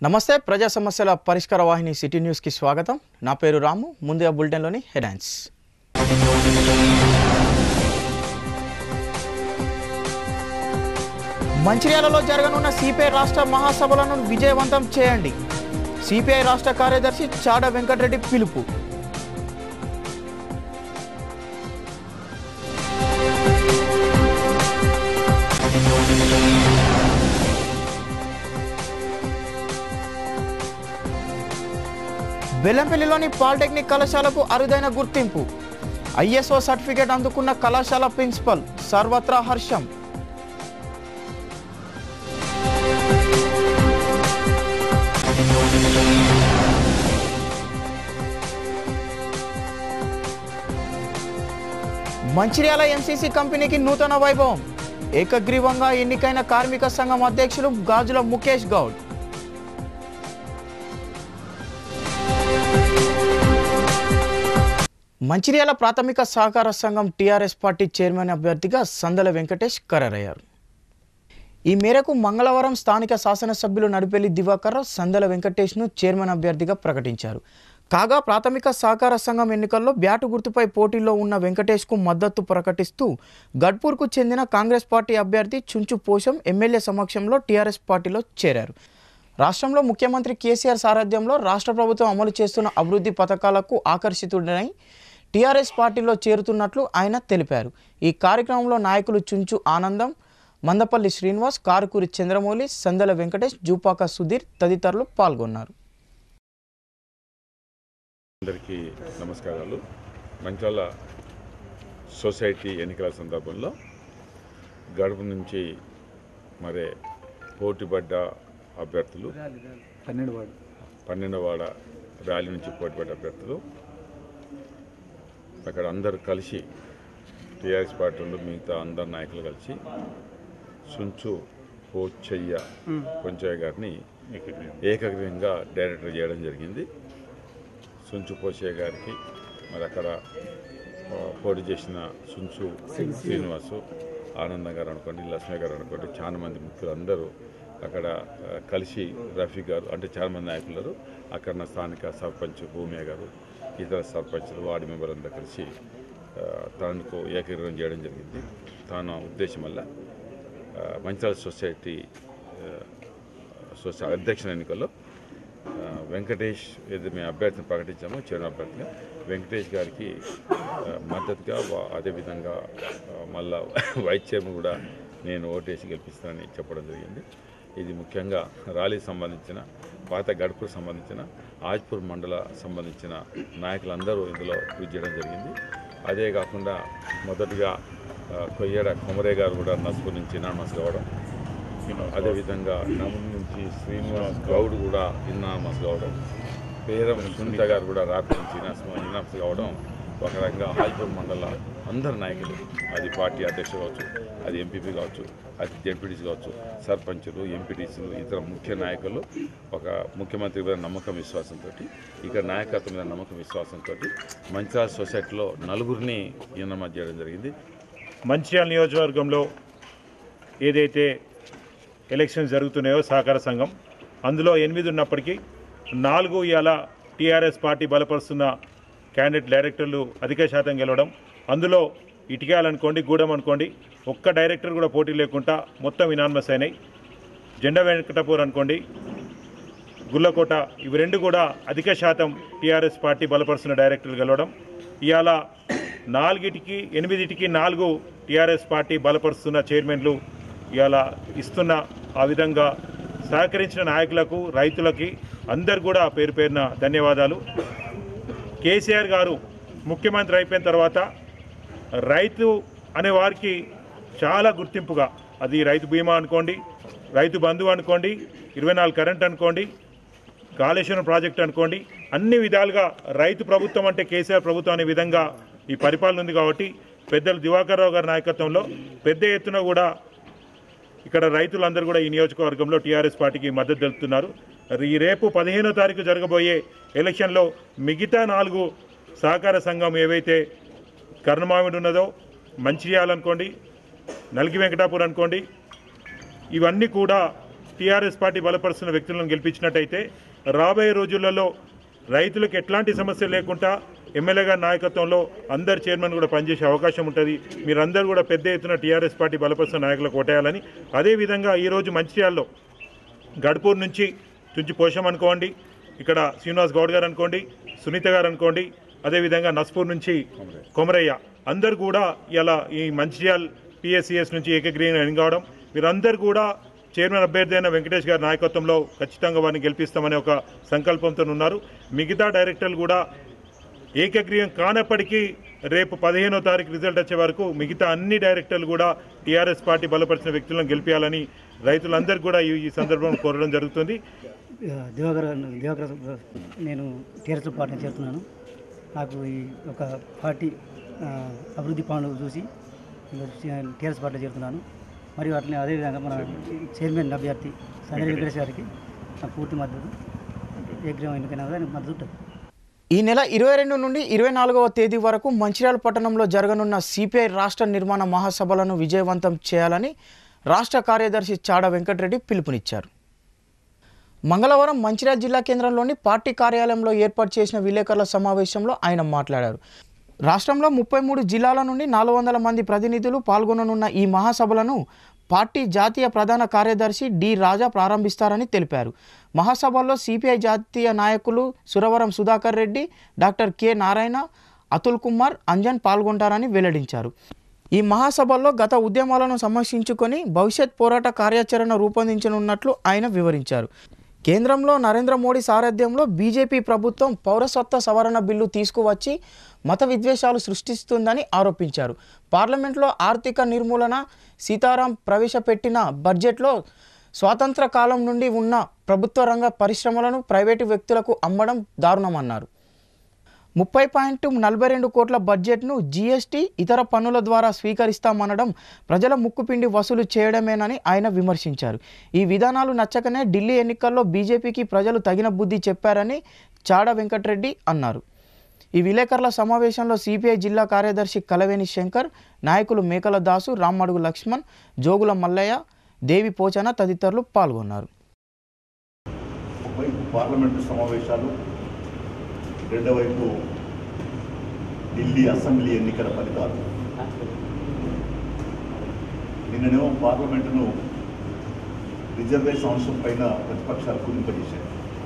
నమస్తే ప్రజా సమస్యల పరిష్కార వాహిని సిటీ న్యూస్ కి స్వాగతం। నా పేరు రాము। ముందుగా బులెటిన్ లోని హెడ్లైన్స్। మంచిర్యాలలో జరగనున్న సిపిఐ రాష్ట్ర మహాసభలను విజయవంతం చేయండి। సిపిఐ రాష్ట్ర కార్యదర్శి చాడ వెంకటరెడ్డి పిలుపు। బెల్లంపల్లిలోని పాలిటెక్నిక్ కళాశాలకు అరుదైన గుర్తింపు। ఐఎస్ఓ సర్టిఫికేట్ అందుకున్న కళాశాల ప్రిన్సిపల్ సర్వత్రా హర్షం। మంచిర్యాల ఎంసీసీ కంపెనీకి నూతన వైభవం। ఏకగ్రీవంగా ఎన్నికైన కార్మిక సంఘం అధ్యక్షులు గాజుల ముఖేష్ గౌడ్। మంచిర్యాల ప్రాథమిక సహకార సంఘం టీఆర్ఎస్ పార్టీ చైర్మన్ అభ్యర్థిగా సందల వెంకటేష్ ఖరారయ్యారు। ఈ మేరకు మంగళవారం స్థానిక శాసనసభ్యులు నడిపెల్లి దివాకర్ సందల వెంకటేష్ను చైర్మన్ అభ్యర్థిగా ప్రకటించారు। కాగా ప్రాథమిక సహకార సంఘం ఎన్నికల్లో బ్యాటు గుర్తుపై పోటీలో ఉన్న వెంకటేష్కు మద్దతు ప్రకటిస్తూ గడ్పూర్కు చెందిన కాంగ్రెస్ పార్టీ అభ్యర్థి చుంచు పోషం ఎమ్మెల్యే సమక్షంలో టీఆర్ఎస్ పార్టీలో చేరారు। రాష్ట్రంలో ముఖ్యమంత్రి కేసీఆర్ సారథ్యంలో రాష్ట్ర ప్రభుత్వం అమలు చేస్తున్న అభివృద్ధి పథకాలకు ఆకర్షితుడై టీఆర్ఎస్ పార్టీలో చేరుతున్నట్లు ఆయన తెలిపారు। ఈ కార్యక్రమంలో నాయకులు చుంచు ఆనందం, మందపల్లి శ్రీనివాస్, కారుకూరి చంద్రమౌళి, సందల వెంకటేష్, జూపాక సుధీర్ తదితరులు పాల్గొన్నారు। అందరికీ నమస్కారాలు। మంచిర్యాల సొసైటీ ఎన్నికల సందర్భంలో గడుపు నుంచి మరే పోటీపడ్డ అభ్యర్థులు 12వ వార్డు ర్యాలీ నుంచి పోటీపడ్డ అభ్యర్థులు అక్కడ అందరూ కలిసి టీఆర్ఎస్ పార్టీలో మిగతా అందరు నాయకులు కలిసి చుంచు కొంచయ్య గారిని ఏకగ్రీవంగా డైరెక్టర్ చేయడం జరిగింది। చుంచు పోచయ్య గారికి మరి అక్కడ పోటీ చేసిన చుంచు శ్రీనివాసు, ఆనందం గారు అనుకోండి, లక్ష్మి గారు అనుకోండి, చాలా మంది మిత్రులు అందరూ అక్కడ కలిసి రఫీ గారు అంటే చాలామంది నాయకులు అక్కడ స్థానిక సర్పంచ్ భూమియా గారు, ఇతర సర్పంచులు, వార్డు మెంబర్లు అందరూ కలిసి తనకు ఏకీకరణ చేయడం జరిగింది। తన ఉద్దేశం వల్ల మంచిర్యాల సొసైటీ అధ్యక్ష ఎన్నికల్లో వెంకటేష్ ఏదైతే మేము అభ్యర్థిని ప్రకటించామో చైర్మన్ అభ్యర్థిగా వెంకటేష్ గారికి మద్దతుగా, అదేవిధంగా మళ్ళా వైస్ చైర్మన్ కూడా నేను ఓటేసి గెలిపిస్తానని చెప్పడం జరిగింది। ఇది ముఖ్యంగా ర్యాలీకి సంబంధించిన పాత గడుపుకు సంబంధించిన ఆజ్పూర్ మండల సంబంధించిన నాయకులందరూ ఇందులో కృషి చేయడం జరిగింది। అదే కాకుండా మొదటిగా కొయ్యేడ కొమరే గారు కూడా నస్పూర్ నుంచి ఇనామస్ కావడం, అదేవిధంగా నమూరు నుంచి శ్రీనివాస్ గౌడ్ కూడా ఇనామస్ కావడం, పేరం సునీత గారు కూడా రాత్రి నుంచి ఇనామస్ కావడం, ఒక రకంగా ఆజ్పూర్ మండల అందరు నాయకులు, అది పార్టీ అధ్యక్షులు కావచ్చు, అది ఎంపీపీ కావచ్చు, అది జెడ్పీటీసీ కావచ్చు, సర్పంచులు, ఎంపీటీసీలు, ఇతర ముఖ్య నాయకులు ఒక ముఖ్యమంత్రి మీద నమ్మకం విశ్వాసంతో, ఇక్కడ నాయకత్వం మీద నమ్మకం విశ్వాసంతో మంచిర్యాల సొసైటీలో నలుగురిని ఇనామస్ చేయడం జరిగింది। మంచిర్యాల నియోజకవర్గంలో ఏదైతే ఎలక్షన్స్ జరుగుతున్నాయో సహకార సంఘం అందులో 8 ఉన్నప్పటికీ 4 ఇవాళ టీఆర్ఎస్ పార్టీ బలపరుస్తున్న క్యాండిడేట్ డైరెక్టర్లు అధిక శాతం గెలవడం, అందులో ఇటికాయలు అనుకోండి, గూడెం అనుకోండి, ఒక్క డైరెక్టర్ కూడా పోటీ లేకుండా మొత్తం ఇనానమస్ అయినాయి। జెండా వెంకటాపూర్ అనుకోండి, గుల్లకోట, ఇవి 2 కూడా అధిక శాతం టీఆర్ఎస్ పార్టీ బలపరుస్తున్న డైరెక్టర్లు గెలవడం, ఇవాళ 8కి 4 టీఆర్ఎస్ పార్టీ బలపరుస్తున్న చైర్మన్లు ఇవాళ ఇస్తున్న ఆ విధంగా సహకరించిన నాయకులకు, రైతులకి అందరు కూడా పేరు పేరున ధన్యవాదాలు। కేసీఆర్ గారు ముఖ్యమంత్రి అయిపోయిన తర్వాత రైతు అనే వారికి చాలా గుర్తింపుగా, అది రైతు బీమా అనుకోండి, రైతు బంధువు అనుకోండి, 24 కరెంట్ అనుకోండి, కాళేశ్వరం ప్రాజెక్ట్ అనుకోండి, అన్ని విధాలుగా రైతు ప్రభుత్వం అంటే కేసీఆర్ ప్రభుత్వం అనే విధంగా ఈ పరిపాలన ఉంది కాబట్టి పెద్దలు దివాకర్ రావు గారి నాయకత్వంలో పెద్ద ఎత్తున కూడా ఇక్కడ రైతులందరూ కూడా ఈ నియోజకవర్గంలో టీఆర్ఎస్ పార్టీకి మద్దతు తెలుపుతున్నారు। ఈ రేపు 15వ తారీఖు జరగబోయే ఎలక్షన్లో మిగతా 4 సహకార సంఘం ఏవైతే కర్ణమామిడి ఉన్నదో, మంచిర్యాల అనుకోండి, నల్గి వెంకటాపూర్ అనుకోండి, ఇవన్నీ కూడా టీఆర్ఎస్ పార్టీ బలపరుస్తున్న వ్యక్తులను గెలిపించినట్టయితే రాబోయే రోజులలో రైతులకు ఎట్లాంటి సమస్య లేకుండా ఎమ్మెల్యే గారి నాయకత్వంలో అందరు చైర్మన్ కూడా పనిచేసే అవకాశం ఉంటుంది. మీరందరూ కూడా పెద్ద ఎత్తున టీఆర్ఎస్ పార్టీ బలపరుస్తున్న నాయకులకు ఓటేయాలని, అదేవిధంగా ఈరోజు మంచిర్యాలలో గడ్పూర్ నుంచి తుంచి పోషం అనుకోండి, ఇక్కడ శ్రీనివాస్ గౌడ్ గారు అనుకోండి, సునీత గారు అనుకోండి, అదేవిధంగా నస్పూర్ నుంచి కొమరయ్య అందరు కూడా ఇలా ఈ మంచిర్యాల్ పిఎస్సిఎస్ నుంచి ఏకగ్రీవం ఎన్నుకోవడం, మీరందరూ కూడా చైర్మన్ అభ్యర్థి అయిన వెంకటేష్ గారి నాయకత్వంలో ఖచ్చితంగా వారిని గెలిపిస్తామనే ఒక సంకల్పంతో ఉన్నారు. మిగతా డైరెక్టర్లు కూడా ఏకగ్రీవం కానప్పటికీ రేపు 15వ తారీఖు రిజల్ట్ వచ్చే వరకు మిగతా అన్ని డైరెక్టర్లు కూడా టీఆర్ఎస్ పార్టీ బలపరిచిన వ్యక్తులను గెలిపించాలని రైతులందరూ కూడా ఈ సందర్భంలో కోరడం జరుగుతుంది. దివాకర్ నేను టీఆర్ఎస్ పార్టీని చేరుతున్నాను. నాకు ఈ ఒక పార్టీ అభివృద్ధి పనులు చూసి టీఆర్ఎస్ పార్టీలో చేరుతున్నాను. మరియు అట్లనే అదేవిధంగా మన చైర్మన్ అభ్యర్థి సంజయ్ వెంకటేష్ గారికి నాకు పూర్తి మద్దతు, ఏకగ్రీవం ఎన్నికైనా మద్దతు ఉంటుంది. ఈ నెల 22 నుండి 24వ తేదీ వరకు మంచిర్యాల పట్టణంలో జరగనున్న సిపిఐ రాష్ట్ర నిర్మాణ మహాసభలను విజయవంతం చేయాలని రాష్ట్ర కార్యదర్శి చాడ వెంకటరెడ్డి పిలుపునిచ్చారు. మంగళవారం మంచిర్యాల జిల్లా కేంద్రంలోని పార్టీ కార్యాలయంలో ఏర్పాటు చేసిన విలేకరుల సమావేశంలో ఆయన మాట్లాడారు. రాష్ట్రంలో 33 జిల్లాల నుండి 400 మంది ప్రతినిధులు పాల్గొననున్న ఈ మహాసభలను పార్టీ జాతీయ ప్రధాన కార్యదర్శి డి రాజా ప్రారంభిస్తారని తెలిపారు. మహాసభల్లో సిపిఐ జాతీయ నాయకులు సురవరం సుధాకర్ రెడ్డి, డాక్టర్ కె నారాయణ, అతుల్ కుమార్, అంజన్ పాల్గొంటారని వెల్లడించారు. ఈ మహాసభల్లో గత ఉద్యమాలను సమీక్షించుకొని భవిష్యత్ పోరాట కార్యాచరణ రూపొందించనున్నట్లు ఆయన వివరించారు. కేంద్రంలో నరేంద్ర మోడీ సారథ్యంలో బీజేపీ ప్రభుత్వం పౌరసత్వ సవరణ బిల్లు తీసుకువచ్చి మత విద్వేషాలు సృష్టిస్తుందని ఆరోపించారు. పార్లమెంట్లో ఆర్థిక నిర్మూలన సీతారాం ప్రవేశపెట్టిన బడ్జెట్లో స్వాతంత్ర కాలం నుండి ఉన్న ప్రభుత్వ రంగ పరిశ్రమలను ప్రైవేటు వ్యక్తులకు అమ్మడం దారుణమన్నారు. 30.42 కోట్ల బడ్జెట్ను జీఎస్టీ ఇతర పన్నుల ద్వారా స్వీకరిస్తామనడం ప్రజల ముక్కుపిండి వసూలు చేయడమేనని ఆయన విమర్శించారు. ఈ విధానాలు నచ్చకనే ఢిల్లీ ఎన్నికల్లో బీజేపీకి ప్రజలు తగిన బుద్ధి చెప్పారని చాడ వెంకటరెడ్డి అన్నారు. ఈ విలేకరుల సమావేశంలో సిపిఐ జిల్లా కార్యదర్శి కలవేని శంకర్, నాయకులు మేకల దాసు, రామ్మడుగు లక్ష్మణ్, జోగుల మల్లయ్య, దేవి పోచన తదితరులు పాల్గొన్నారు. పార్లమెంటు సమావేశాలు, రెండో వైపు ఢిల్లీ అసెంబ్లీ ఎన్నికల ఫలితాలు. నిన్ననేమో పార్లమెంటును రిజర్వేషన్ అంశం పైన ప్రతిపక్షాలు కుదింపజేశాయి.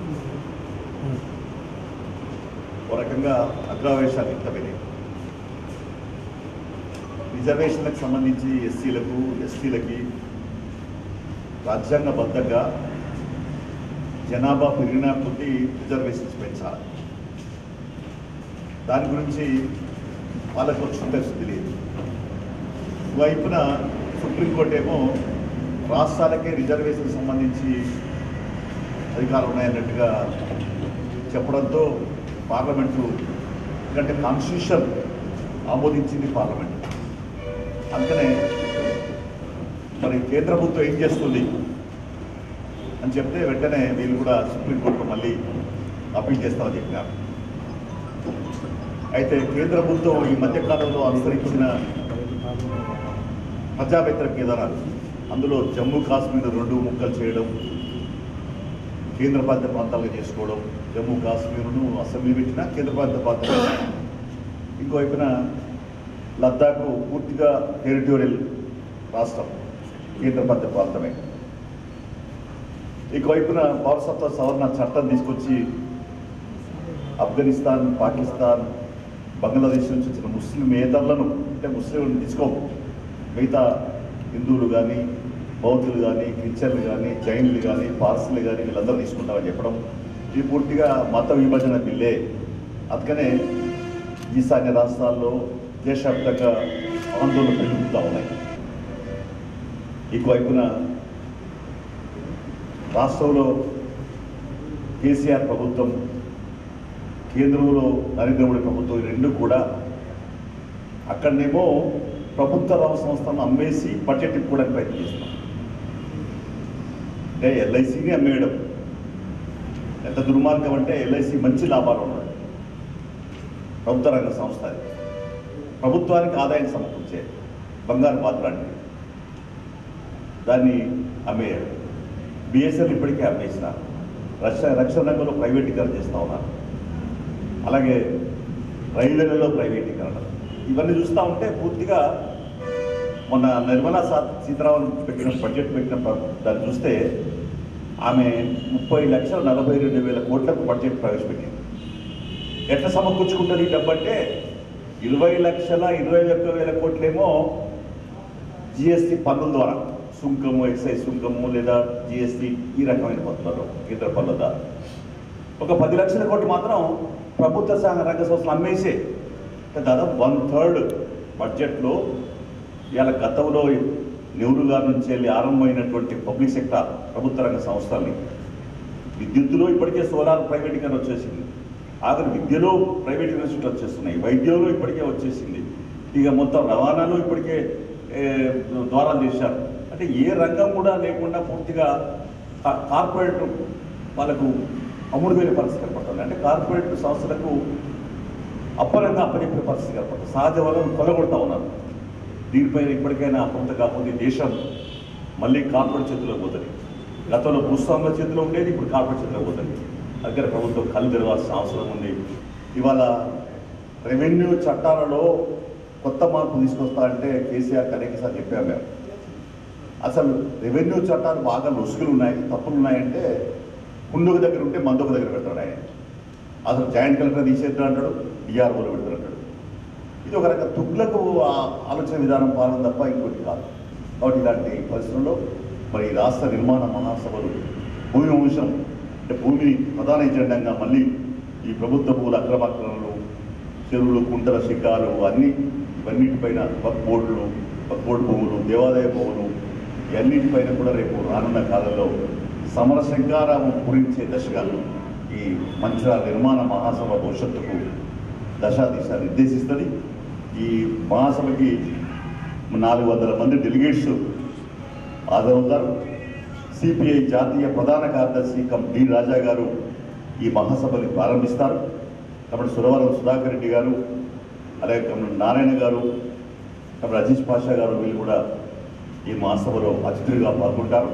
ఒక రకంగా అగ్రావేశాలు వ్యక్తమైనాయి. రిజర్వేషన్లకు సంబంధించి ఎస్సీలకు, ఎస్టీలకి రాజ్యాంగబద్ధంగా జనాభా పెరిగిన కొద్దీ రిజర్వేషన్స్ పెంచాలి. దాని గురించి వాళ్ళకు వచ్చిన తెలియదు. వైపున సుప్రీంకోర్టు ఏమో రాష్ట్రాలకే రిజర్వేషన్ సంబంధించి అధికారులు ఉన్నాయన్నట్టుగా చెప్పడంతో పార్లమెంటు, ఎందుకంటే కాన్స్టిట్యూషన్ ఆమోదించింది పార్లమెంటు, అందుకనే మరి కేంద్ర ప్రభుత్వం ఏం చేస్తుంది అని చెప్తే వెంటనే వీళ్ళు కూడా సుప్రీంకోర్టులో మళ్ళీ అప్పీల్ చేస్తామని చెప్పినారు. అయితే కేంద్ర ప్రభుత్వం ఈ మధ్యకాలంలో అనుసరించిన ప్రజా వ్యతిరేక విధానాలు, అందులో జమ్మూ కాశ్మీర్ 2 ముక్కలు చేయడం, కేంద్రపాలిత ప్రాంతాలుగా చేసుకోవడం, జమ్మూ కాశ్మీర్ను అసెంబ్లీ పెట్టిన కేంద్రపాలిత ప్రాంతం, ఇంకోవైపున లద్దాఖ్ పూర్తిగా టెరిటోరియల్ రాష్ట్రం, కేంద్రపాలిత ప్రాంతమే. ఇంకోవైపున పౌరసత్వ సవరణ చట్టం తీసుకొచ్చి ఆఫ్ఘనిస్తాన్, పాకిస్తాన్, బంగ్లాదేశ్ నుంచి వచ్చిన ముస్లిమేతరులను, అంటే ముస్లింలను తీసుకోము, మిగతా హిందువులు కానీ, బౌద్ధులు కానీ, క్రిస్టియన్లు కానీ, జైన్లు కానీ, పార్సీలు కానీ వీళ్ళందరూ తీసుకుంటామని చెప్పడం, ఇది పూర్తిగా మత విభజన బిల్లే. అందుకనే ఈశాన్య రాష్ట్రాల్లో దేశవ్యాప్తంగా ఆందోళనలు పెరుగుతూ ఉన్నాయి. ఇంకోవైపున రాష్ట్రంలో కేసీఆర్ ప్రభుత్వం, కేంద్రంలో నరేంద్ర మోడీ ప్రభుత్వం, ఈ రెండు కూడా అక్కడనేమో ప్రభుత్వ రంగ సంస్థలను అమ్మేసి బడ్జెట్ ఇప్పుకోవడానికి ప్రయత్నం చేస్తున్నాం. అంటే ఎల్ఐసిని అమ్మేయడం ఎంత దుర్మార్గం అంటే, ఎల్ఐసి మంచి లాభాలు ఉన్నాయి, ప్రభుత్వ రంగ సంస్థ, ప్రభుత్వానికి ఆదాయం సమకూర్చే బంగారు పాత్ర అంటే దాన్ని అమ్మేయడం. బిఎస్ఎల్ ఇప్పటికే అమ్మేసినారు. రక్షణ రంగంలో ప్రైవేటీకరణ చేస్తూ ఉన్నారు. అలాగే రైల్వేలలో ప్రైవేటీకరణ, ఇవన్నీ చూస్తూ ఉంటే పూర్తిగా మొన్న నిర్మలా సీతారామన్ పెట్టిన బడ్జెట్ పెట్టిన దాన్ని చూస్తే ఆమె 30,42,000 కోట్లకు బడ్జెట్ ప్రవేశపెట్టింది. ఎట్లా సమకూర్చుకుంటుంది ఈ డబ్బు అంటే 20,21,000 కోట్లేమో జిఎస్టీ పన్నుల ద్వారా, సుంకము, ఎక్సైజ్ సుంకము లేదా జిఎస్టీ ఈ రకమైన పన్నులలో కేంద్ర పన్నుల ద్వారా. ఒక 10 లక్షల కోట్లు మాత్రం ప్రభుత్వ రంగ సంస్థలు అమ్మేసే. దాదాపు 1/3 బడ్జెట్లో ఇవాళ గతంలో నెహ్రూ గారి నుంచి వెళ్ళి ఆరంభమైనటువంటి పబ్లిక్ సెక్టార్ ప్రభుత్వ రంగ సంస్థల్ని, విద్యుత్తులో ఇప్పటికే సోలార్ ప్రైవేటీకరణ వచ్చేసింది, ఆఖరి విద్యలో ప్రైవేటీకరణ వచ్చేస్తున్నాయి, వైద్యంలో ఇప్పటికే వచ్చేసింది, ఇక మొత్తం రవాణాలో ఇప్పటికే ద్వారాలు చేశారు. అంటే ఏ రంగం కూడా లేకుండా పూర్తిగా కార్పొరేట్ వాళ్ళకు అమ్ముడుపోయిన పరిస్థితి ఏర్పడుతుంది. అంటే కార్పొరేట్ సంస్థలకు అప్పరంగా అప్పచెప్పే పరిస్థితి ఏర్పడుతుంది. సహజ వలన కొలగొడతా ఉన్నారు. దీనిపైన ఇప్పటికైనా అప్రమత్త కాకపోతే దేశం మళ్ళీ కార్పొరేట్ చేతిలో పోతుంది. గతంలో భూస్వాముల చేతిలో ఉండేది, ఇప్పుడు కార్పొరేట్ చేతిలో పోతుంది. దగ్గర ప్రభుత్వం కళ్ళు తెరవాల్సిన అవసరం ఉంది. ఇవాళ రెవెన్యూ చట్టాలలో కొత్త మార్పు తీసుకొస్తా అంటే కేసీఆర్ అనేకసార్లు చెప్పాము మేము. అసలు రెవెన్యూ చట్టాలు బాగా లొసుగులు ఉన్నాయి, తప్పులు ఉన్నాయంటే కుండొక దగ్గర ఉంటే మందొక దగ్గర పెడతాడు ఆయన. అసలు జాయింట్ కలెక్టర్ తీసేద్దాం అంటాడు, డిఆర్ఓలో పెడతాడు. ఇది ఒక రకం తుగ్లకు ఆలోచన విధానం పాలన తప్ప ఇంకోటి కాదు. కాబట్టి ఇలాంటి పరిస్థితుల్లో మరి రాష్ట్ర నిర్మాణ మహాసభలు భూమి వంశం అంటే భూమిని ప్రధాన ఎజెండాగా మళ్ళీ ఈ ప్రభుత్వ భూముల అక్రమాక్రమణలు, చెరువులు, కుంటల శిఖాలు ఇవన్నిటిపైన బోర్డు భూములు, దేవాదాయ భూములు ఇవన్నిటిపైన కూడా రేపు రానున్న కాలంలో సమర శంకారామం పూరించే దశగా ఈ మంచిర్యాల నిర్మాణ మహాసభ భవిష్యత్తుకు దశాదిశ నిర్దేశిస్తుంది. ఈ మహాసభకి 400 మంది డెలిగేట్స్ హాజరవుతారు. సిపిఐ జాతీయ ప్రధాన కార్యదర్శి డి రాజా గారు ఈ మహాసభని ప్రారంభిస్తారు. కాబట్టి సురవరం సుధాకర్ రెడ్డి గారు, అలాగే నారాయణ గారు, అజీజ్ పాషా గారు వీళ్ళు కూడా ఈ మహాసభలో అతిథులుగా పాల్గొంటారు.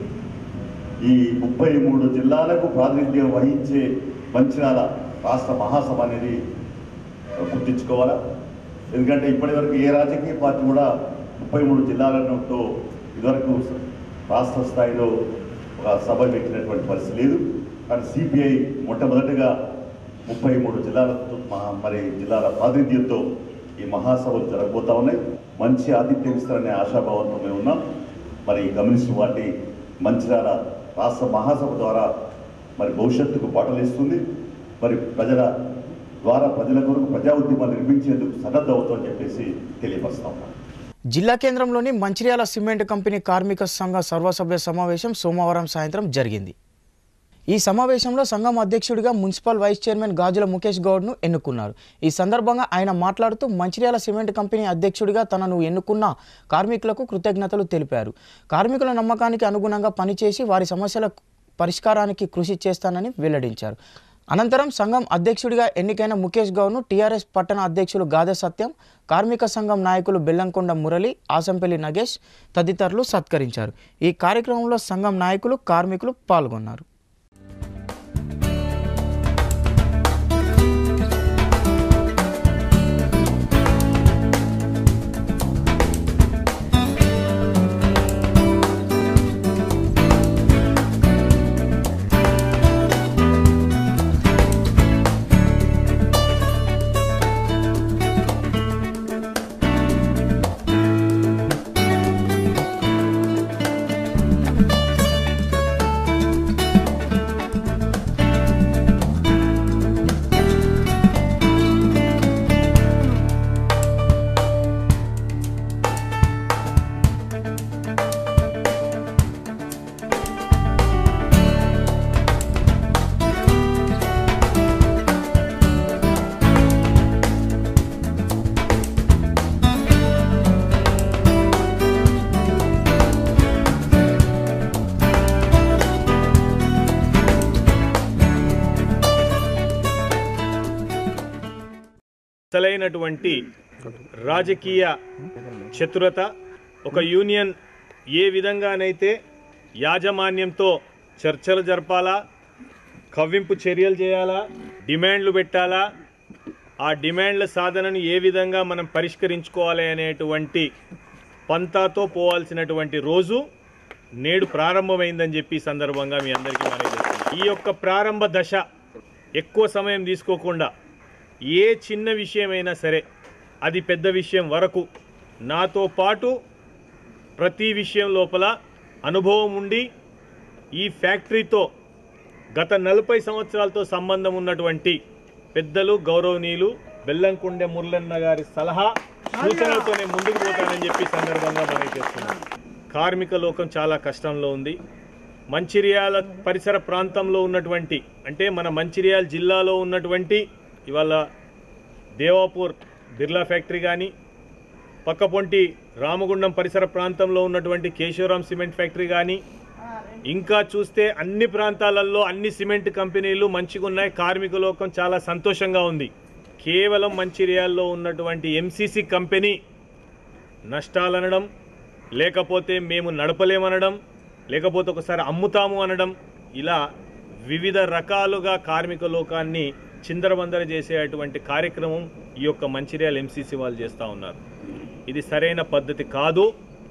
ఈ 33 జిల్లాలకు ప్రాతినిధ్యం వహించే మంచిర్యాల రాష్ట్ర మహాసభ అనేది గుర్తించుకోవాలా. ఎందుకంటే ఇప్పటివరకు ఏ రాజకీయ పార్టీ కూడా 33 జిల్లాలతో ఇదివరకు రాష్ట్ర స్థాయిలో ఒక సభ పెట్టినటువంటి పరిస్థితి లేదు. కానీ సిపిఐ మొట్టమొదటిగా 33 జిల్లాలతో జిల్లాల ప్రాతినిధ్యంతో ఈ మహాసభలు జరగబోతా ఉన్నాయి. మంచి ఆతిథ్యం ఇస్తారనే ఆశాభావంతో మేము ఉన్నాం. మరి కమ్యూనిస్టు పార్టీ మంచిర్యాల రాష్ట్ర మహాసభ ద్వారా మరి భవిష్యత్తుకు బాటలేస్తుంది. మరి ప్రజల కొరకు ప్రజా ఉద్యమాలు నిర్మించేందుకు సన్నద్ధమవుతామని చెప్పేసి తెలియపరుస్తాం. జిల్లా కేంద్రంలోని మంచిర్యాల సిమెంట్ కంపెనీ కార్మిక సంఘ సర్వసభ్య సమావేశం సోమవారం సాయంత్రం జరిగింది. ఈ సమావేశంలో సంఘం అధ్యక్షుడిగా municipal vice chairman Gajula Mukesh గౌడ్ను ఎన్నుకున్నారు. ఈ సందర్భంగా ఆయన మాట్లాడుతూ మంచిర్యాల సిమెంట్ కంపెనీ అధ్యక్షుడిగా తనను ఎన్నుకున్న కార్మికులకు కృతజ్ఞతలు తెలిపారు. కార్మికుల నమ్మకానికి అనుగుణంగా పనిచేసి వారి సమస్యల పరిష్కారానికి కృషి చేస్తానని వెల్లడించారు. అనంతరం సంఘం అధ్యక్షుడిగా ఎన్నికైన ముఖేష్ గౌడ్ను టీఆర్ఎస్ పట్టణ అధ్యక్షులు గాదె సత్యం, కార్మిక సంఘం నాయకులు బెల్లంకొండ మురళి, ఆసంపల్లి నగేష్ తదితరులు సత్కరించారు. ఈ కార్యక్రమంలో సంఘం నాయకులు, కార్మికులు పాల్గొన్నారు. అసలైనటువంటి రాజకీయ చతురత, ఒక యూనియన్ ఏ విధంగానైతే యాజమాన్యంతో చర్చలు జరపాలా, కవ్వింపు చర్యలు చేయాలా, డిమాండ్లు పెట్టాలా, ఆ డిమాండ్ల సాధనను ఏ విధంగా మనం పరిష్కరించుకోవాలి అనేటువంటి పంతాతో పోవాల్సినటువంటి రోజు నేడు ప్రారంభమైందని చెప్పి సందర్భంగా మీ అందరికీ మనవి చేస్తున్నాను. ఈ యొక్క ప్రారంభ దశ ఎక్కువ సమయం తీసుకోకుండా ఏ చిన్న విషయమైనా సరే అది పెద్ద విషయం వరకు నాతో పాటు ప్రతి విషయం లోపల అనుభవం ఉండి ఈ ఫ్యాక్టరీతో గత 40 సంవత్సరాలతో సంబంధం ఉన్నటువంటి పెద్దలు గౌరవనీయులు బెల్లంకొండ మురళన్న గారి సలహా సూచనలతోనే ముందుకు పోతానని చెప్పి సందర్భంగా మనవి చేస్తున్నాను. కార్మిక లోకం చాలా కష్టంలో ఉంది. మంచిర్యాల పరిసర ప్రాంతంలో ఉన్నటువంటి అంటే మన మంచిర్యాల జిల్లాలో ఉన్నటువంటి ఇవాళ దేవాపూర్ బిర్లా ఫ్యాక్టరీ కానీ, పక్కపొంటి రామగుండం పరిసర ప్రాంతంలో ఉన్నటువంటి కేశవరాం సిమెంట్ ఫ్యాక్టరీ కానీ, ఇంకా చూస్తే అన్ని ప్రాంతాలలో అన్ని సిమెంట్ కంపెనీలు మంచిగా ఉన్నాయి. కార్మిక లోకం చాలా సంతోషంగా ఉంది. కేవలం మంచిర్యాలలో ఉన్నటువంటి ఎంసీసీ కంపెనీ నష్టాలనడం, లేకపోతే మేము నడపలేమనడం, లేకపోతే ఒకసారి అమ్ముతాము అనడం, ఇలా వివిధ రకాలుగా కార్మిక లోకాన్ని చిందరబందర చేసేటువంటి కార్యక్రమం ఈ యొక్క మంచిర్యాల ఎంసీసీ వాళ్ళు చేస్తూ ఉన్నారు. ఇది సరైన పద్ధతి కాదు.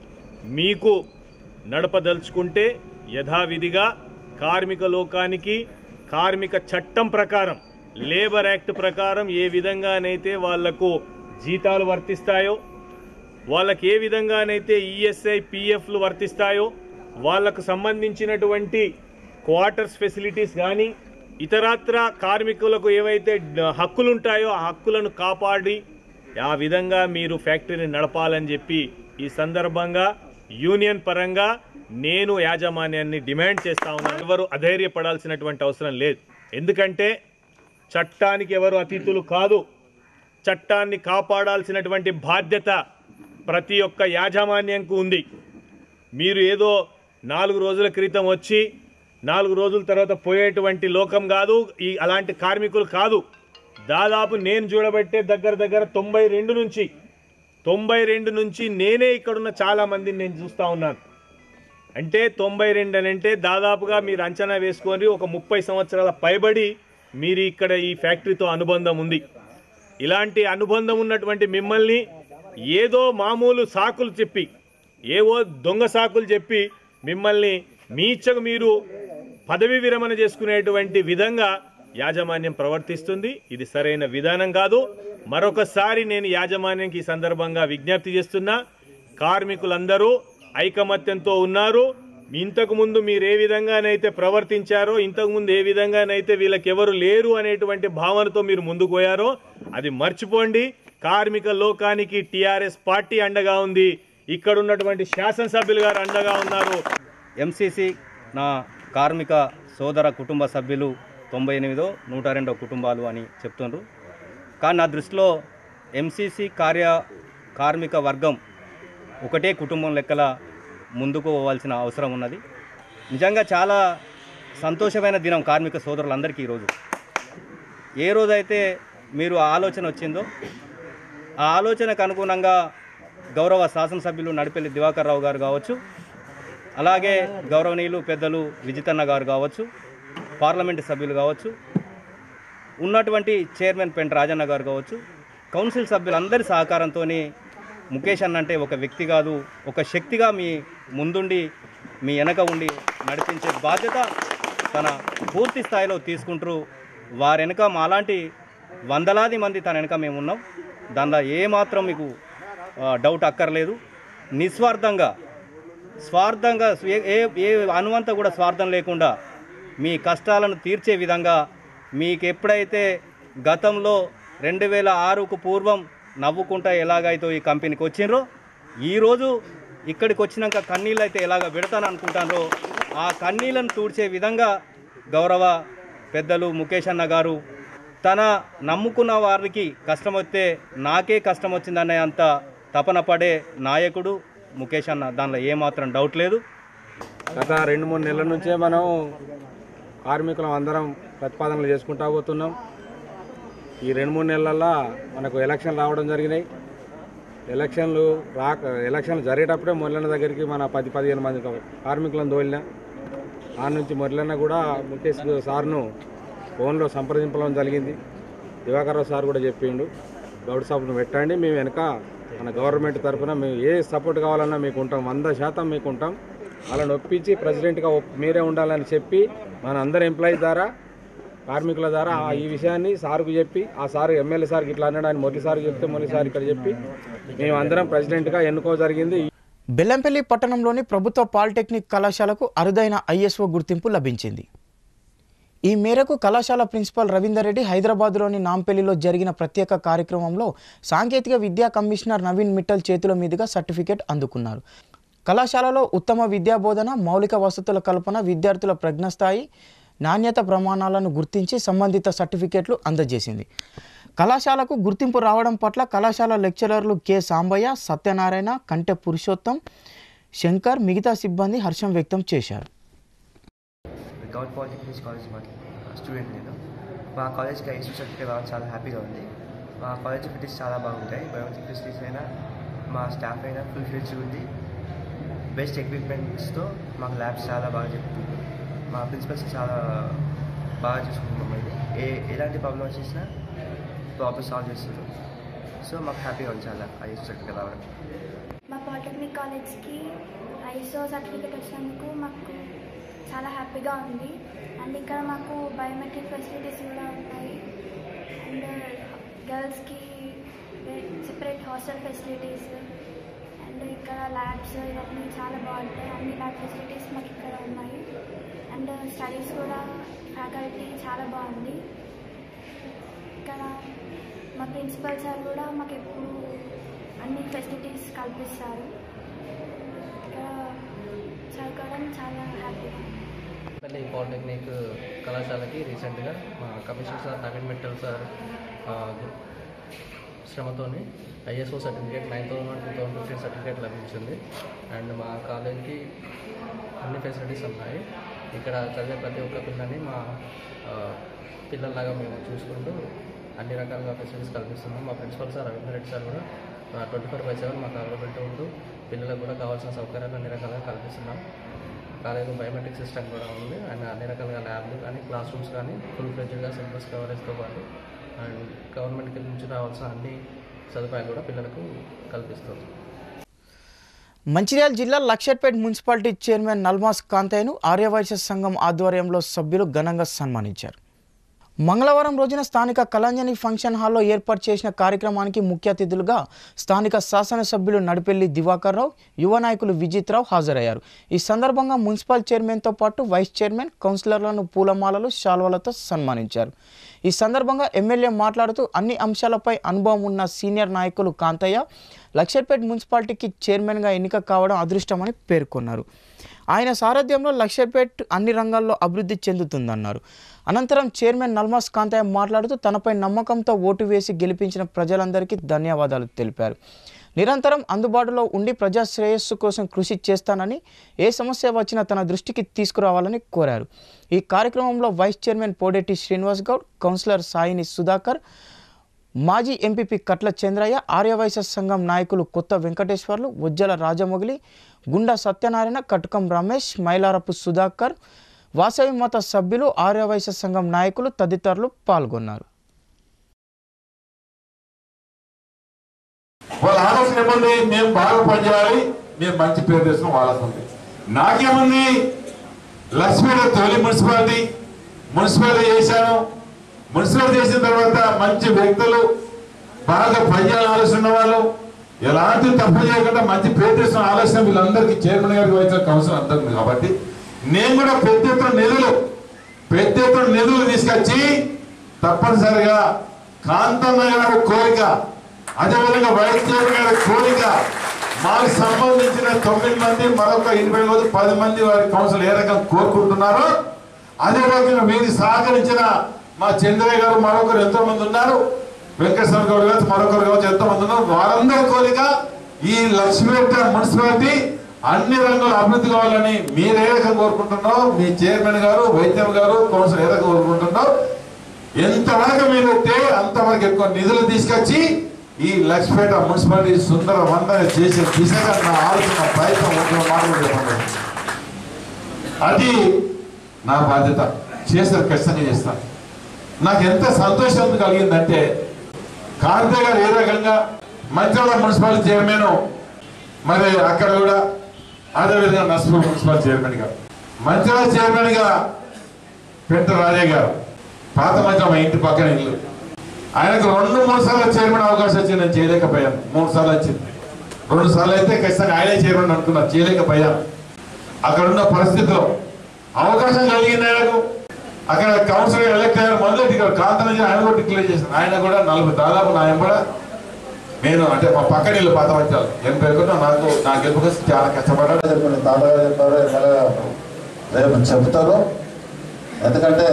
మీకు నడపదలుచుకుంటే యథావిధిగా కార్మిక లోకానికి కార్మిక చట్టం ప్రకారం, లేబర్ యాక్ట్ ప్రకారం ఏ విధంగానైతే వాళ్లకు జీతాలు వర్తిస్తాయో, వాళ్ళకి ఏ విధంగానైతే ఈఎస్ఐ పిఎఫ్లు వర్తిస్తాయో, వాళ్లకు సంబంధించినటువంటి క్వార్టర్స్ ఫెసిలిటీస్ కానీ ఇతరత్ర కార్మికులకు ఏవైతే హక్కులు ఉంటాయో ఆ హక్కులను కాపాడి ఆ విధంగా మీరు ఫ్యాక్టరీని నడపాలని చెప్పి ఈ సందర్భంగా యూనియన్ పరంగా నేను యాజమాన్యాన్ని డిమాండ్ చేస్తా ఉన్నాను. ఎవరు అధైర్యపడాల్సినటువంటి అవసరం లేదు. ఎందుకంటే చట్టానికి ఎవరు అతిథులు కాదు. చట్టాన్ని కాపాడాల్సినటువంటి బాధ్యత ప్రతి ఒక్క యాజమాన్యంకు ఉంది. మీరు ఏదో 4 రోజుల క్రితం వచ్చి 4 రోజుల తర్వాత పోయేటువంటి లోకం కాదు. అలాంటి కార్మికులు కాదు. దాదాపు నేను చూడబట్టే దగ్గర 92 నుంచి నేనే ఇక్కడున్న చాలా మందిని నేను చూస్తూ ఉన్నాను. అంటే 92 అని అంటే దాదాపుగా మీరు అంచనా వేసుకొని ఒక 30 సంవత్సరాల పైబడి మీరు ఇక్కడ ఈ ఫ్యాక్టరీతో అనుబంధం ఉంది. ఇలాంటి అనుబంధం ఉన్నటువంటి మిమ్మల్ని ఏదో మామూలు సాకులు చెప్పి, ఏవో దొంగ సాకులు చెప్పి మిమ్మల్ని మీ ఇచ్చకు మీరు పదవి విరమణ చేసుకునేటువంటి విధంగా యాజమాన్యం ప్రవర్తిస్తుంది. ఇది సరైన విధానం కాదు. మరొకసారి నేను యాజమాన్యంకి ఈ సందర్భంగా విజ్ఞప్తి చేస్తున్నా, కార్మికులందరూ ఐకమత్యంతో ఉన్నారు. ఇంతకుముందు మీరు ఏ విధంగానైతే ప్రవర్తించారో, ఇంతకుముందు ఏ విధంగానైతే వీళ్ళకి ఎవరు లేరు అనేటువంటి భావనతో మీరు ముందుకు పోయారో అది మర్చిపోండి. కార్మిక లోకానికి టీఆర్ఎస్ పార్టీ అండగా ఉంది. ఇక్కడ ఉన్నటువంటి శాసనసభ్యులు గారు అండగా ఉన్నారు. ఎంసీసీ నా కార్మిక సోదర కుటుంబ సభ్యులు 98 102 కుటుంబాలు అని చెప్తుండ్రు. కానీ నా దృష్టిలో ఎంసీసీ కార్మిక వర్గం ఒకటే కుటుంబం లెక్కల ముందుకు పోవాల్సిన అవసరం ఉన్నది. నిజంగా చాలా సంతోషమైన దినం కార్మిక సోదరులందరికీ ఈరోజు. ఏ రోజైతే మీరు ఆలోచన వచ్చిందో ఆ ఆలోచనకు అనుగుణంగా గౌరవ శాసనసభ్యులు నడిపెల్లి దివాకర్ రావు గారు కావచ్చు, అలాగే గౌరవనీయులు పెద్దలు విజితన్న గారు కావచ్చు, పార్లమెంటు సభ్యులు కావచ్చు, ఉన్నటువంటి చైర్మన్ పెంట రాజన్న గారు కావచ్చు, కౌన్సిల్ సభ్యులందరి సహకారంతో ముఖేష్ అన్న అంటే ఒక వ్యక్తి కాదు, ఒక శక్తిగా మీ ముందుండి మీ వెనక ఉండి నడిపించే బాధ్యత తన పూర్తి స్థాయిలో తీసుకుంటూ వారి వెనక మాలాంటి వందలాది మంది తన వెనక మేము ఉన్నాం. దానిలో ఏమాత్రం మీకు డౌట్ అక్కర్లేదు. నిస్వార్థంగా ఏ అనువంత కూడా స్వార్థం లేకుండా మీ కష్టాలను తీర్చే విధంగా మీకు ఎప్పుడైతే గతంలో 2006కు పూర్వం నవ్వుకుంటా ఎలాగైతే ఈ కంపెనీకి వచ్చిండ్రో, ఈరోజు ఇక్కడికి వచ్చినాక కన్నీళ్ళు అయితే ఎలాగ పెడతాను అనుకుంటారో ఆ కన్నీళ్ళను తూడ్చే విధంగా గౌరవ పెద్దలు ముఖేష్ అన్న గారు తన నమ్ముకున్న వారికి కష్టం వస్తే నాకే కష్టం వచ్చిందనే అంత తపన పడే నాయకుడు ముఖేష్ అన్న. దానిలో ఏమాత్రం డౌట్ లేదు. గత 2-3 నెలల నుంచే మనం కార్మికులం అందరం ప్రతిపాదనలు చేసుకుంటా పోతున్నాం. ఈ 2-3 నెలల్లో మనకు ఎలక్షన్లు రావడం జరిగినాయి. ఎలక్షన్లు జరిగేటప్పుడే మొదలైన దగ్గరికి మన 10-15 మంది కార్మికులను తోలినా. ఆ నుంచి మురళన్న కూడా ముఖేష్ సార్ను ఫోన్లో సంప్రదింపడం జరిగింది. దివాకర్ రావు సార్ కూడా చెప్పిండు, గౌడ్ సాబ్ను పెట్టండి, మేము వెనక మన గవర్నమెంట్ తరఫున మేము ఏ సపోర్ట్ కావాలన్నా మీకు ఉంటాం, 100% మీకు ఉంటాం. వాళ్ళని ఒప్పించి ప్రెసిడెంట్గా మీరే ఉండాలని చెప్పి మన అందరు ఎంప్లాయీస్ ద్వారా, కార్మికుల ద్వారా ఈ విషయాన్ని సార్కు చెప్పి, ఆ సార్ ఎమ్మెల్యే సార్కి ఇట్లా అన్నాడని మురళి సార్ చెప్తే మురళి సార్ ఇక్కడ చెప్పి మేము అందరం ప్రెసిడెంట్గా ఎన్నుకో జరిగింది. బెల్లంపల్లి పట్టణంలోని ప్రభుత్వ పాలిటెక్నిక్ కళాశాలకు అరుదైన ISO గుర్తింపు లభించింది. ఈ మేరకు కళాశాల ప్రిన్సిపల్ రవీందర్ రెడ్డి హైదరాబాద్లోని నాంపల్లిలో జరిగిన ప్రత్యేక కార్యక్రమంలో సాంకేతిక విద్యా కమిషనర్ నవీన్ మిట్టల్ చేతుల మీదుగా సర్టిఫికేట్ అందుకున్నారు. కళాశాలలో ఉత్తమ విద్యాబోధన, మౌలిక వసతుల కల్పన, విద్యార్థుల ప్రజ్ఞాస్థాయి, నాణ్యత ప్రమాణాలను గుర్తించి సంబంధిత సర్టిఫికేట్లు అందజేసింది. కళాశాలకు గుర్తింపు రావడం పట్ల కళాశాల లెక్చరర్లు కె సాంబయ్య, సత్యనారాయణ, కంటె పురుషోత్తం, శంకర్, మిగతా సిబ్బంది హర్షం వ్యక్తం చేశారు. గవర్నమెంట్ పాలిటెక్నిక్ కాలేజ్ స్టూడెంట్ నేను. మా కాలేజ్కి ISO సర్టిఫికేట్ రావడం చాలా హ్యాపీగా ఉంది. మా కాలేజ్ ఫెసిలిటీస్ చాలా బాగుంటాయి. బయోమెట్రిక్ ఫెసిలిటీస్ అయినా, మా స్టాఫ్ అయినా ఫుల్ ఫిల్స్ ఉంది. బెస్ట్ ఎక్విప్మెంట్స్తో మాకు ల్యాబ్స్ చాలా బాగా చెప్తుంది. మా ప్రిన్సిపల్స్ చాలా బాగా చూసుకుంటాం మమ్మల్ని. ఎలాంటి ప్రాబ్లమ్స్ చేసినా ప్రాబ్లమ్ సాల్వ్ చేస్తారు. సో మాకు హ్యాపీగా ఉంది చాలా ISO సర్టిఫికేట్ రావడం. మా పాలిటెక్నిక్ కాలేజ్కి ISO సర్టిఫికేట్ వచ్చినందుకు మాకు చాలా హ్యాపీగా ఉంది. అండ్ ఇక్కడ మాకు బయోమెట్రిక్ ఫెసిలిటీస్ కూడా ఉంటాయి. అండ్ గర్ల్స్కి సెపరేట్ హాస్టల్ ఫెసిలిటీస్, అండ్ ఇక్కడ ల్యాబ్స్ ఇవన్నీ చాలా బాగుంటాయి. అన్ని ల్యాబ్ ఫెసిలిటీస్ మాకు ఇక్కడ ఉన్నాయి. అండ్ స్టడీస్ కూడా ఫ్యాకల్టీ చాలా బాగుంది. ఇక్కడ మా ప్రిన్సిపల్ సార్ కూడా మాకు ఎప్పుడు అన్ని ఫెసిలిటీస్ కల్పిస్తారు. ఇక్కడ చదువుకోవడం చాలా హ్యాపీగా. పాలిటెక్నిక్ కళాశాలకి రీసెంట్గా మా commissioner sir Naveen Mittal sir శ్రమతో ISO సర్టిఫికేట్ 9001-2015 సర్టిఫికేట్ లభించింది. అండ్ మా కాలేజ్కి అన్ని ఫెసిలిటీస్ ఉన్నాయి. ఇక్కడ చదివే ప్రతి ఒక్క పిల్లని మా పిల్లల్లాగా మేము చూసుకుంటూ అన్ని రకాలుగా ఫెసిలిటీస్ కల్పిస్తున్నాం. మా principal sir Ravinder Reddy sir కూడా 24/7 మాకు అవైలబిలిటీ ఉంటూ పిల్లలకు కూడా కావాల్సిన సౌకర్యాలు అన్ని రకాలుగా కల్పిస్తున్నాం. కాలేజీలో బయోమెట్రిక్ సిస్టమ్ కూడా ఉంది. అండ్ అన్ని రకాలుగా ల్యాబ్లు కానీ, క్లాస్ రూమ్స్ కానీ ఫుల్ ఫ్లెడ్జ్డ్గా సిలబస్ కవరేజ్తో పాటు అండ్ గవర్నమెంట్కి నుంచి రావాల్సిన అన్ని సదుపాయాలు కూడా పిల్లలకు కల్పిస్తుంది. మంచిర్యాల జిల్లా లక్షట్పేట్ మున్సిపాలిటీ చైర్మన్ నల్మాస్ కాంతయ్యను ఆర్యవైశ్య సంఘం ఆధ్వర్యంలో సభ్యులు ఘనంగా సన్మానించారు. మంగళవారం రోజున స్థానిక కళాంజలి ఫంక్షన్ హాల్లో ఏర్పాటు చేసిన కార్యక్రమానికి ముఖ్య అతిథులుగా స్థానిక శాసనసభ్యులు నడిపెల్లి దివాకర్ రావు, యువ నాయకులు విజిత్ రావు హాజరయ్యారు. ఈ సందర్భంగా మున్సిపల్ చైర్మన్తో పాటు వైస్ చైర్మన్, కౌన్సిలర్లను పూలమాలలు, శాల్వాలతో సన్మానించారు. ఈ సందర్భంగా ఎమ్మెల్యే మాట్లాడుతూ అన్ని అంశాలపై అనుభవం ఉన్న సీనియర్ నాయకులు కాంతయ్య లక్షట్పేట్ మున్సిపాలిటీకి చైర్మన్గా ఎన్నిక కావడం అదృష్టమని పేర్కొన్నారు. ఆయన సారథ్యంలో లక్షట్పేట్ అన్ని రంగాల్లో అభివృద్ధి చెందుతుందన్నారు. అనంతరం చైర్మన్ నల్మాస్ కాంతయ్య మాట్లాడుతూ తనపై నమ్మకంతో ఓటు వేసి గెలిపించిన ప్రజలందరికీ ధన్యవాదాలు తెలిపారు. నిరంతరం అందుబాటులో ఉండి ప్రజా శ్రేయస్సు కోసం కృషి చేస్తానని, ఏ సమస్య వచ్చినా తన దృష్టికి తీసుకురావాలని కోరారు. ఈ కార్యక్రమంలో vice chairman Podetti Srinivas Goud, councillor Saini Sudhakar, మాజీ ఎంపీపీ కట్ల చంద్రయ్య, ఆర్యవైశ్య సంఘం నాయకులు కొత్త వెంకటేశ్వర్లు, ఉజ్జల రాజమొగిలి, గుండా సత్యనారాయణ, కటకం రమేష్, మైలారపు సుధాకర్, వాసవి మత సభ్యులు, ఆర్యవైశ్య సంఘం నాయకులు తదితరులు పాల్గొన్నారు. వాళ్ళ ఆలోచన ఏముంది, మేము బాగా పనిచేయాలి, మేము మంచి పేరు తెచ్చుకుని వాళ్ళకుంది. నాకేముంది, లక్ష్మీలో తొలి మున్సిపాలిటీ చేశాను. మున్సిపాలిటీ చేసిన తర్వాత మంచి వ్యక్తులు, బాగా పనిచేయాలని ఆలోచన ఉన్న వాళ్ళు, ఎలాంటి తప్పు చేయకుండా మంచి పేరు తెచ్చిన ఆలోచన వీళ్ళందరికీ చైర్మన్ గారికి వచ్చిన కౌన్సిల్ అంతా ఉంది. కాబట్టి నేను కూడా పెద్ద ఎత్తున నిధులు తీసుకొచ్చి తప్పనిసరిగా కాంతమ్మ గారి కోరిక, అదేవిధంగా వైస్ చైర్మన్ గారి కోరిక, మాకు సంబంధించిన 9 మంది, మరొక 20 మంది, 10 మంది వారి కౌన్సిల్ ఏ రకంగా కోరుకుంటున్నారో అదే రకంగా వీరికి సహకరించిన మా చంద్రయ్య గారు, మరొకరు ఎంతో మంది ఉన్నారు, వెంకటేశ్వర గౌడ్ గారు మరొకరు కావచ్చు, ఎంతో మంది ఉన్నారు. వారందరి కోరిక ఈ లక్ష్మీపేట మున్సిపాలిటీ అన్ని రంగాలు అభివృద్ధి కావాలని మీరు ఏ రకంగా కోరుకుంటున్నారో, మీ చైర్మన్ గారు, వైద్యం గారు, కౌన్సిల్ ఏ రకంగా కోరుకుంటున్నారో, ఎంతవరకు మీరు వస్తే అంతవరకు ఎక్కువ నిధులు తీసుకొచ్చి ఈ లక్ష్మీపేట మున్సిపాలిటీ సుందరవంతంగా చేసే దిశగా నా ఆలోచన ప్రయత్నం మాట్లాడుతున్నాను. అది నా బాధ్యత. చేస్తారు, ఖచ్చితంగా చేస్తాను. నాకు ఎంత సంతోషం కలిగిందంటే కార్తీక్ గారు ఏ రకంగా మంచిర్యాల మున్సిపాలిటీ చైర్మన్, మరి అక్కడ కూడా అదేవిధంగా నర్సపూర్ మున్సిపల్ చైర్మన్గా, మంచిర్యాల చైర్మన్గా పెంట రాజయ్య గారు, పాత మంచి మా ఇంటి పక్కన ఇల్లు, ఆయనకు 2-3 సార్లు చైర్మన్ అవకాశం వచ్చింది, నేను చేయలేకపోయాను. 3 సార్లు వచ్చింది, 2 సార్లు అయితే ఖచ్చితంగా ఆయనే చైర్మన్ అనుకున్నారు, చేయలేకపోయాను. అక్కడ ఉన్న పరిస్థితిలో అవకాశం కలిగింది ఆయనకు. అక్కడ కౌన్సిలర్ ఎలక్ట్ అయ్యారు, మొదలెట్టి ఇక్కడ కాంతనజీ ఆయన కూడా డిక్లేర్ చేశాను. ఆయన కూడా 40 దాదాపు నా ఎంబడ నేను అంటే మా పక్కన ఇల్లు పాత వచ్చాను 80 నాకు నా గెలుపు కోసం చాలా కష్టపడ్డాడు. తాతగారు చెప్పారు, రేపు చెప్తారు. ఎందుకంటే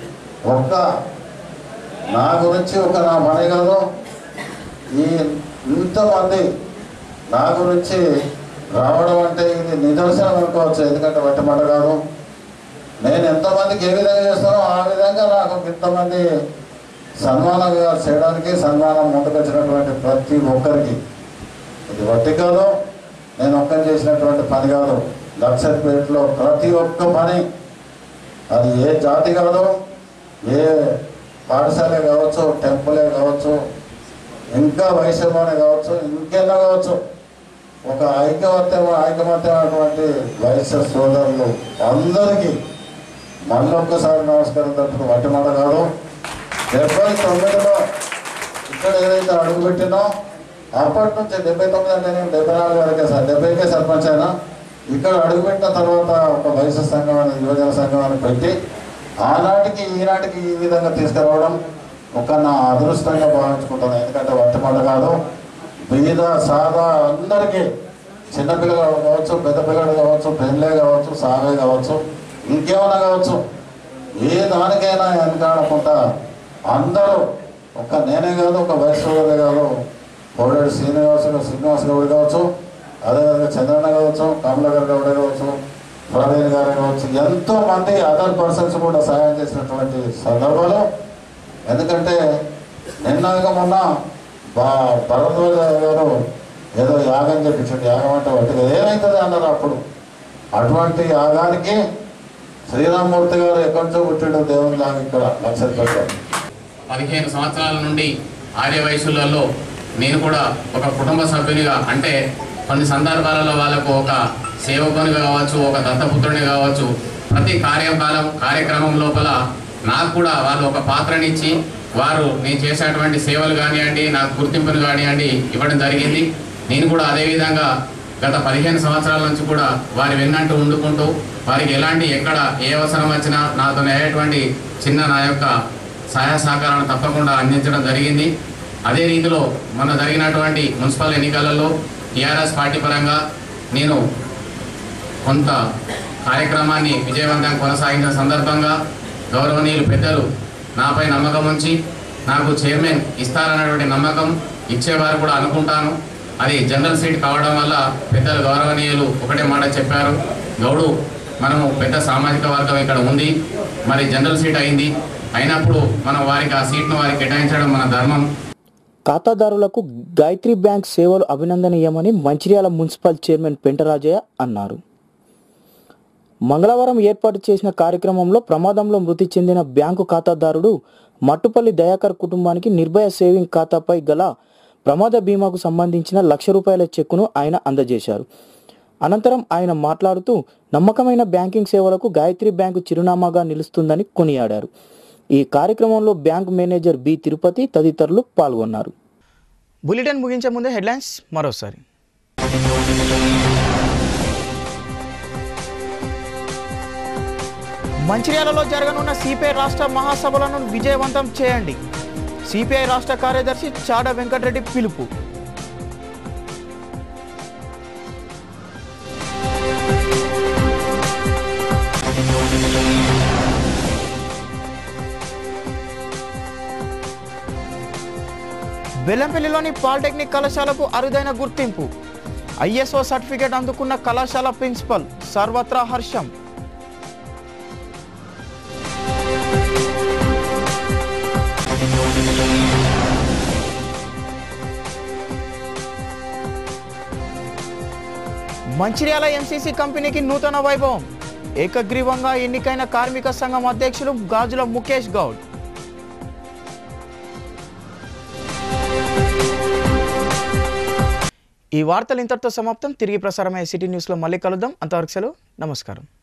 నా గురించి నా పని కాదు, ఈ ఇంతమంది నా గురించి రావడం అంటే ఇది నిదర్శనం అనుకోవచ్చు. ఎందుకంటే వట్టి మాట కాదు. నేను ఎంతమందికి ఏ విధంగా చేస్తానో ఆ విధంగా నాకు ఇంతమంది సన్మానం చేయడానికి సన్మానం ముందుకు వచ్చినటువంటి ప్రతి ఒక్కరికి ఇది వట్టి కాదు, నేను ఒక్కరు చేసినటువంటి పని కాదు. లక్షపేటలో ప్రతి ఒక్క పని, అది ఏ జాతి కాదు, ఏ పాఠశాలే కావచ్చు, టెంపులే కావచ్చు, ఇంకా వైశ్యంలోనే కావచ్చు, ఇంకేనా కావచ్చు, ఒక ఐకమత్యమైనటువంటి వైశ్య సోదరులు అందరికీ మళ్ళొక్కసారి నమస్కారం తప్పుతూ వట్టి మాట కాదు. 79లో ఇక్కడ ఏదైతే అడుగుపెట్టినో అప్పటి నుంచి 79 అంటే నేను 74 వరకే 70కే సర్పంచ్ అయినా. ఇక్కడ అడుగుపెట్టిన తర్వాత ఒక వైశ్య సంఘం అని, యువజన సంఘం అని పెట్టి ఆనాటికి ఈనాటికి ఈ విధంగా తీసుకురావడం నా అదృష్టంగా భావించుకుంటాను. ఎందుకంటే వట్టి మాట కాదు. బీద సాదా అందరికీ, చిన్నపిల్లలు కావచ్చు, పెద్ద పిల్లలు కావచ్చు, పెళ్ళే కావచ్చు, సావే కావచ్చు, ఇంకేమైనా కావచ్చు, ఏ దానికైనా వెనకాడకుండా అందరూ నేనే కాదు, ఒక వైశ్వరుడే కాదు, కోడేడు శ్రీనివాస్ గౌడ్ కావచ్చు, అదేవిధంగా చంద్రన్న కావచ్చు, కమలాకర్ గౌడ్ కావచ్చు, ప్రవీణ్ గారు కావచ్చు, ఎంతోమంది అదర్ పర్సన్స్ కూడా సహాయం చేసినటువంటి సందర్భాలు. ఎందుకంటే మొన్న భరద్వాజ గారు ఏదో యాగం చెప్పించండి, యాగం అంటే వాటికి ఏమవుతుంది అన్నారు. అప్పుడు అటువంటి యాగానికి శ్రీరామమూర్తి గారు ఎక్కడి నుంచో పుట్టిండు, దేవుని లాగా ఇక్కడ లక్షపేట. 15 సంవత్సరాల నుండి ఆర్య వయసులలో నేను కూడా ఒక కుటుంబ సభ్యునిగా, అంటే కొన్ని సందర్భాలలో వాళ్ళకు ఒక సేవకునిగా కావచ్చు, ఒక దత్తపుత్రుని కావచ్చు, ప్రతి కార్యక్రమం లోపల నాకు కూడా వాళ్ళు ఒక పాత్రనిచ్చి వారు నేను చేసేటువంటి సేవలు కానివ్వండి, నాకు గుర్తింపును కానివ్వండి ఇవ్వడం జరిగింది. నేను కూడా అదేవిధంగా గత 15 సంవత్సరాల నుంచి కూడా వారి వెన్నంటూ ఉండుకుంటూ వారికి ఎక్కడ ఏ అవసరం వచ్చినా నాతో అయ్యేటువంటి నా యొక్క సహాయ సహకారాలను తప్పకుండా అందించడం జరిగింది. అదే రీతిలో మొన్న జరిగినటువంటి మున్సిపల్ ఎన్నికలలో టీఆర్ఎస్ పార్టీ పరంగా నేను కొంత కార్యక్రమాన్ని విజయవంతంగా కొనసాగించిన సందర్భంగా గౌరవనీయులు పెద్దలు నాపై నమ్మకం ఉంచి నాకు చైర్మన్ ఇస్తారన్నటువంటి నమ్మకం ఇచ్చేవారు కూడా అనుకుంటాను. అది జనరల్ సీట్ కావడం వల్ల పెద్దలు గౌరవనీయులు ఒకటే మాట చెప్పారు, గౌడు మనము పెద్ద సామాజిక వర్గం ఇక్కడ ఉంది, మరి జనరల్ సీట్ అయింది, అయినప్పుడు మనం వారికి ఆ సీట్ను వారికి కేటాయించడం మన ధర్మం. ఖాతాదారులకు గాయత్రి బ్యాంక్ సేవలు అభినందనీయమని మంచిర్యాల మున్సిపల్ చైర్మన్ పెంటరాజయ్య అన్నారు. మంగళవారం ఏర్పాటు చేసిన కార్యక్రమంలో ప్రమాదంలో మృతి చెందిన బ్యాంకు ఖాతాదారుడు మట్టుపల్లి దయాకర్ కుటుంబానికి నిర్భయ సేవింగ్ ఖాతాపై గల ప్రమాద బీమాకు సంబంధించిన ₹1,00,000 చెక్కును ఆయన అందజేశారు. అనంతరం ఆయన మాట్లాడుతూ నమ్మకమైన బ్యాంకింగ్ సేవలకు గాయత్రి బ్యాంకు చిరునామాగా నిలుస్తుందని కొనియాడారు. ఈ కార్యక్రమంలో బ్యాంకు మేనేజర్ బి తిరుపతి తదితరులు పాల్గొన్నారు. బులెటిన్ ముగించే ముందే హెడ్లైన్స్ మరోసారి. మంచిర్యాలలో జరగనున్న సిపిఐ రాష్ట్ర మహాసభలను విజయవంతం చేయండి. సిపిఐ రాష్ట్ర కార్యదర్శి చాడ వెంకటరెడ్డి పిలుపు. బెల్లంపల్లిలోని పాలిటెక్నిక్ కళాశాలకు అరుదైన గుర్తింపు. ఐఎస్ఓ సర్టిఫికేట్ అందుకున్న కళాశాల ప్రిన్సిపల్, సర్వత్రా హర్షం. మంచిర్యాల ఎంసీసీ కంపెనీకి నూతన వైభవం. ఏకగ్రీవంగా ఎన్నికైన కార్మిక సంఘం అధ్యక్షులు గాజుల ముఖేష్ గౌడ్. ఈ వార్తలు ఇంతటితో సమాప్తం. తిరిగి ప్రసారమయ్యే సిటీ న్యూస్లో మళ్ళీ కలుద్దాం. అంతవరకు సెలవు. నమస్కారం.